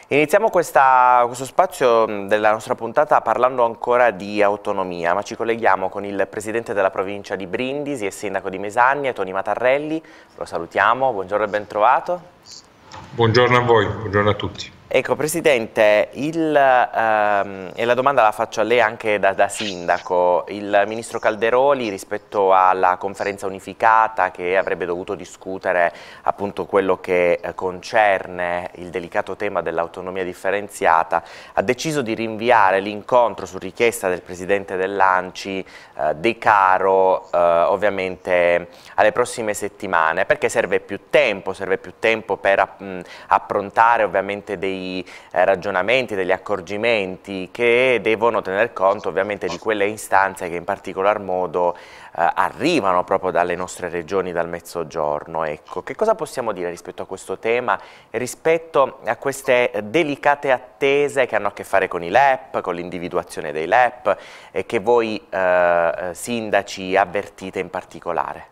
Iniziamo questo spazio della nostra puntata parlando ancora di autonomia, ma ci colleghiamo con il presidente della provincia di Brindisi e sindaco di Mesagna, Toni Matarrelli. Lo salutiamo, buongiorno e ben trovato. Buongiorno a voi, buongiorno a tutti. Ecco, Presidente, e la domanda la faccio a lei anche da sindaco. Il Ministro Calderoli, rispetto alla conferenza unificata che avrebbe dovuto discutere appunto quello che concerne il delicato tema dell'autonomia differenziata, ha deciso di rinviare l'incontro su richiesta del Presidente dell'ANCI, De Caro, ovviamente alle prossime settimane, perché serve più tempo per approntare ovviamente dei ragionamenti, degli accorgimenti che devono tener conto ovviamente di quelle istanze che in particolar modo arrivano proprio dalle nostre regioni, dal Mezzogiorno. Ecco, che cosa possiamo dire rispetto a questo tema e rispetto a queste delicate attese che hanno a che fare con i LEP, con l'individuazione dei LEP e che voi sindaci avvertite in particolare?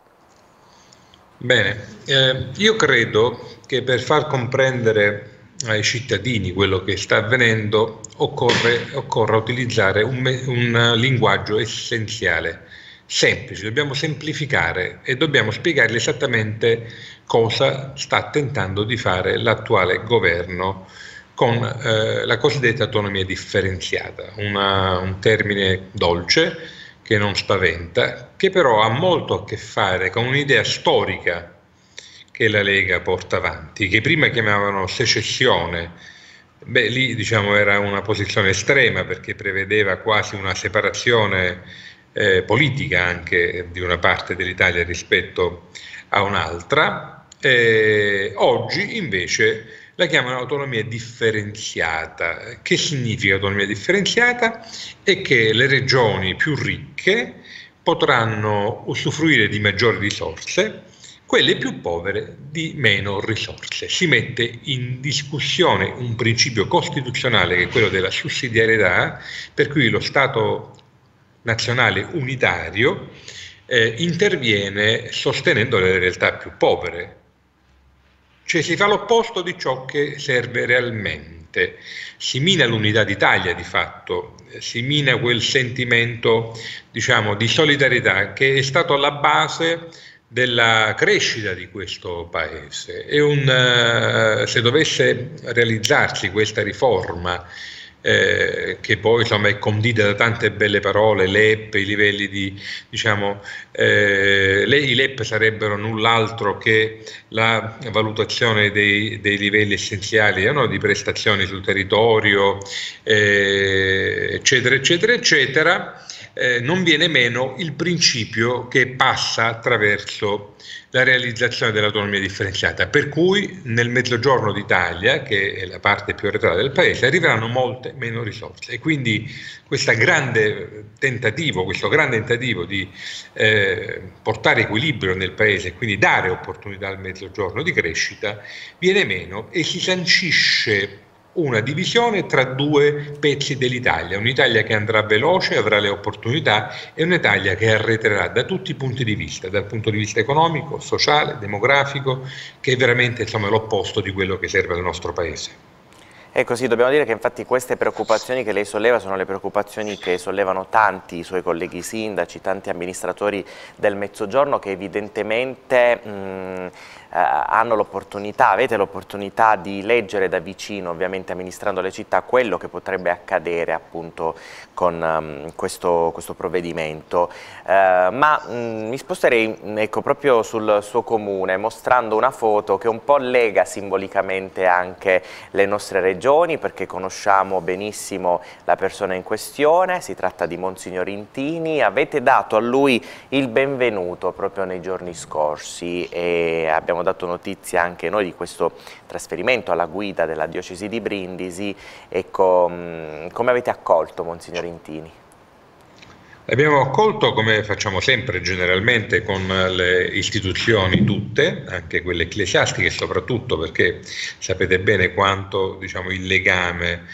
Bene, io credo che per far comprendere ai cittadini quello che sta avvenendo occorra utilizzare un linguaggio essenziale, semplice. Dobbiamo semplificare e dobbiamo spiegargli esattamente cosa sta tentando di fare l'attuale governo con la cosiddetta autonomia differenziata, un termine dolce che non spaventa, che però ha molto a che fare con un'idea storica che la Lega porta avanti, che prima chiamavano secessione. Beh, lì diciamo era una posizione estrema perché prevedeva quasi una separazione politica anche di una parte dell'Italia rispetto a un'altra. Oggi invece la chiamano autonomia differenziata. Che significa autonomia differenziata? È che le regioni più ricche potranno usufruire di maggiori risorse, quelle più povere di meno risorse. Si mette in discussione un principio costituzionale che è quello della sussidiarietà, per cui lo Stato nazionale unitario interviene sostenendo le realtà più povere. Cioè si fa l'opposto di ciò che serve realmente. Si mina l'unità d'Italia di fatto, si mina quel sentimento, diciamo, di solidarietà che è stato alla base della crescita di questo paese. Se dovesse realizzarsi questa riforma, che poi insomma è condita da tante belle parole, LEP, i livelli di, diciamo, i LEP sarebbero null'altro che la valutazione dei livelli essenziali, no? Di prestazioni sul territorio, eccetera, eccetera, eccetera. Non viene meno il principio che passa attraverso la realizzazione dell'autonomia differenziata, per cui nel Mezzogiorno d'Italia, che è la parte più arretrata del paese, arriveranno molte meno risorse e quindi questo grande tentativo di portare equilibrio nel paese e quindi dare opportunità al Mezzogiorno di crescita viene meno e si sancisce una divisione tra due pezzi dell'Italia, un'Italia che andrà veloce, avrà le opportunità e un'Italia che arretrerà da tutti i punti di vista, dal punto di vista economico, sociale, demografico, che è veramente insomma, l'opposto di quello che serve al nostro Paese. Ecco sì, dobbiamo dire che infatti queste preoccupazioni che lei solleva sono le preoccupazioni che sollevano tanti suoi colleghi sindaci, tanti amministratori del Mezzogiorno che evidentemente hanno l'opportunità, avete l'opportunità di leggere da vicino, ovviamente amministrando le città, quello che potrebbe accadere appunto con questo provvedimento. Mi sposterei ecco, proprio sul suo comune, mostrando una foto che un po' lega simbolicamente anche le nostre regioni, perché conosciamo benissimo la persona in questione. Si tratta di Monsignor Intini. Avete dato a lui il benvenuto proprio nei giorni scorsi e abbiamo dato notizia anche noi di questo trasferimento alla guida della diocesi di Brindisi. Ecco, come avete accolto Monsignor Intini? L'abbiamo accolto come facciamo sempre generalmente con le istituzioni tutte, anche quelle ecclesiastiche, soprattutto perché sapete bene quanto diciamo, il legame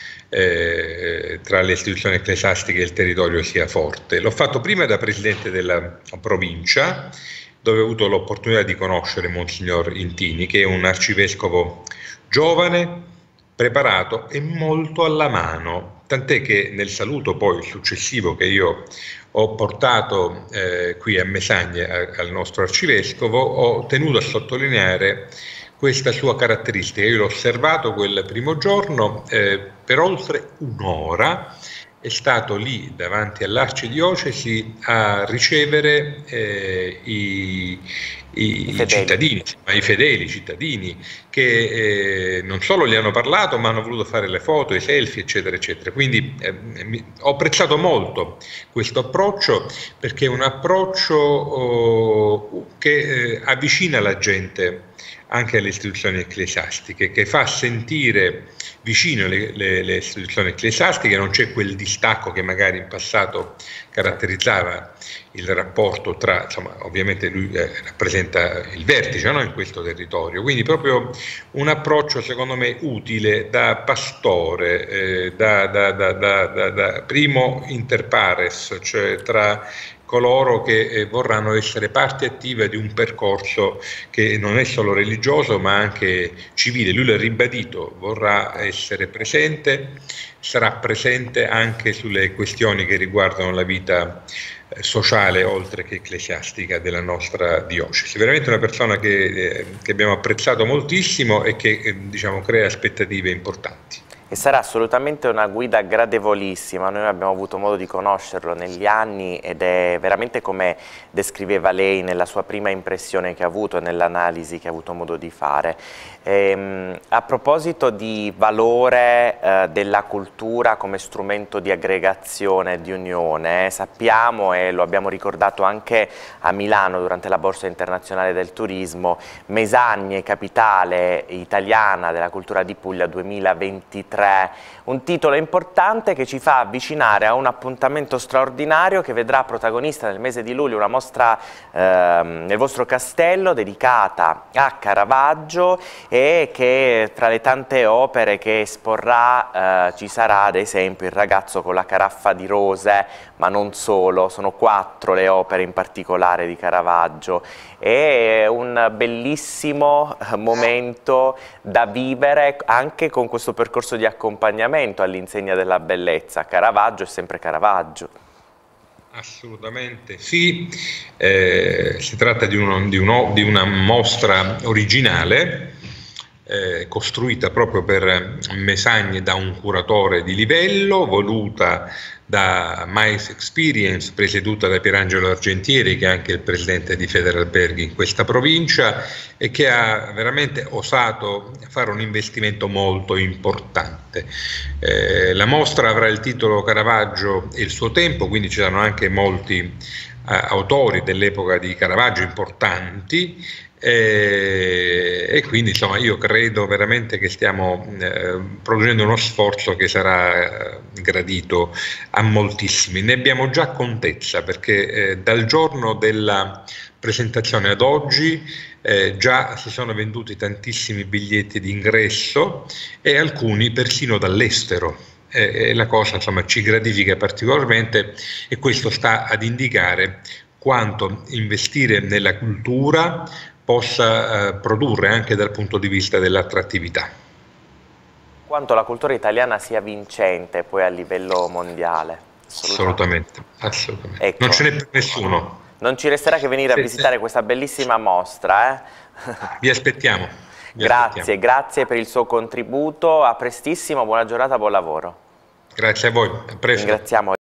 tra le istituzioni ecclesiastiche e il territorio sia forte. L'ho fatto prima da presidente della provincia, dove ho avuto l'opportunità di conoscere Monsignor Intini, che è un arcivescovo giovane, preparato e molto alla mano, tant'è che nel saluto poi successivo che io ho portato qui a Mesagne al nostro arcivescovo, ho tenuto a sottolineare questa sua caratteristica. Io l'ho osservato quel primo giorno per oltre un'ora, è stato lì davanti all'arcidiocesi a ricevere i cittadini, i fedeli cittadini che non solo gli hanno parlato, ma hanno voluto fare le foto, i selfie, eccetera, eccetera. Quindi ho apprezzato molto questo approccio, perché è un approccio che avvicina la gente anche alle istituzioni ecclesiastiche, che fa sentire vicino le istituzioni ecclesiastiche, non c'è quel distacco che magari in passato caratterizzava il rapporto tra, insomma, ovviamente lui rappresenta il vertice, no, in questo territorio, quindi proprio un approccio secondo me utile da pastore, da primo inter pares, cioè tra coloro che vorranno essere parte attiva di un percorso che non è solo religioso ma anche civile. Lui l'ha ribadito, vorrà essere presente, sarà presente anche sulle questioni che riguardano la vita sociale oltre che ecclesiastica della nostra diocesi. Veramente una persona che abbiamo apprezzato moltissimo e che diciamo crea aspettative importanti. E sarà assolutamente una guida gradevolissima. Noi abbiamo avuto modo di conoscerlo negli anni ed è veramente come descriveva lei nella sua prima impressione che ha avuto, nell'analisi che ha avuto modo di fare. A proposito di valore della cultura come strumento di aggregazione, di unione, sappiamo, e lo abbiamo ricordato anche a Milano durante la Borsa Internazionale del Turismo, Mesagne, capitale italiana della cultura di Puglia 2023, un titolo importante che ci fa avvicinare a un appuntamento straordinario che vedrà protagonista nel mese di luglio una mostra nel vostro castello dedicata a Caravaggio, e che tra le tante opere che esporrà ci sarà ad esempio Il ragazzo con la caraffa di rose, ma non solo, sono 4 le opere in particolare di Caravaggio. È un bellissimo momento da vivere anche con questo percorso di accompagnamento all'insegna della bellezza. Caravaggio è sempre Caravaggio. Assolutamente sì, si tratta di una mostra originale costruita proprio per Mesagne da un curatore di livello, voluta da Mais Experience, presieduta da Pierangelo Argentieri, che è anche il presidente di Federalberghi in questa provincia e che ha veramente osato fare un investimento molto importante. La mostra avrà il titolo Caravaggio e il suo tempo, quindi ci saranno anche molti autori dell'epoca di Caravaggio importanti. E quindi insomma io credo veramente che stiamo producendo uno sforzo che sarà gradito a moltissimi. Ne abbiamo già contezza, perché dal giorno della presentazione ad oggi già si sono venduti tantissimi biglietti d'ingresso e alcuni persino dall'estero. La cosa insomma ci gratifica particolarmente, e questo sta ad indicare quanto investire nella cultura possa produrre anche dal punto di vista dell'attrattività. Quanto la cultura italiana sia vincente poi a livello mondiale. Assolutamente, assolutamente. Ecco, non ce n'è per nessuno. Non ci resterà che venire a visitare questa bellissima mostra. Vi aspettiamo. Grazie per il suo contributo, a prestissimo, buona giornata, buon lavoro. Grazie a voi, a presto. Ringraziamo